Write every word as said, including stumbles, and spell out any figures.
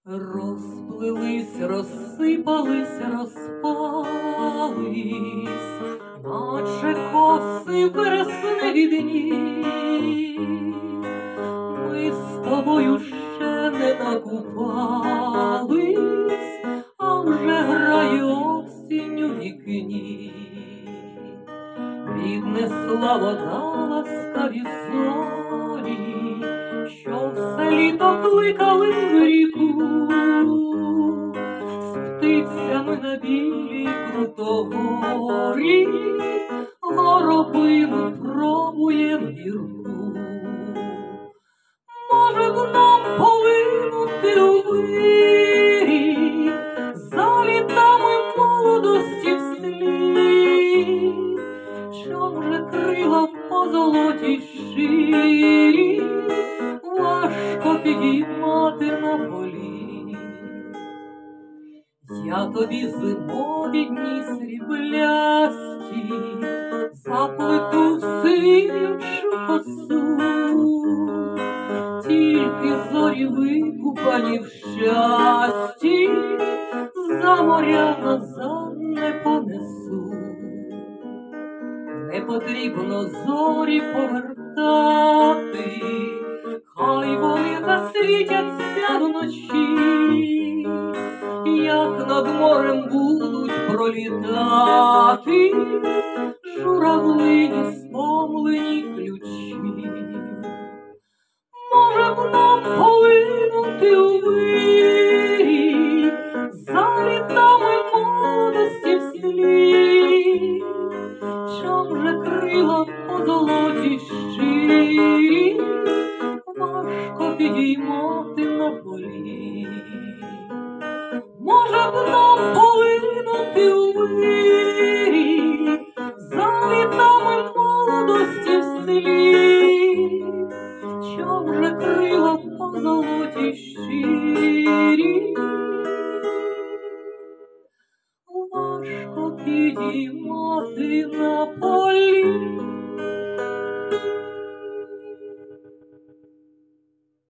Розплились, розсипались, розпались, наче коси вересневі. Ми з тобою ще не накупались, а вже грає осінь у вікні. Віднесла вода ласкаві зорі, що все літо кликали в ріку, з птицями на білій крутогорі, горобину пробуєм гірку. Може б нам полинути у вирі, за літами молодості вслід, що вже крила в позолоті ширі, важко підіймати на полі. Я тобі зимові дні сріблясті заплету в сивічу косу, тільки зорі викупані в щасті за моря назад не понесу. Не потрібно зорі повертати, хай вони засвітяться вночі, як над морем будуть пролітати журавлині стомлені ключі. Може б нам полинути у вирі, за літами молодості вслід, що вже крила в позолоті щирі, важко підіймати на полі. Може б нам полинути у вирі, за літами молодості вслід, що вже крила в позолоті щирі, важко підіймати на полі.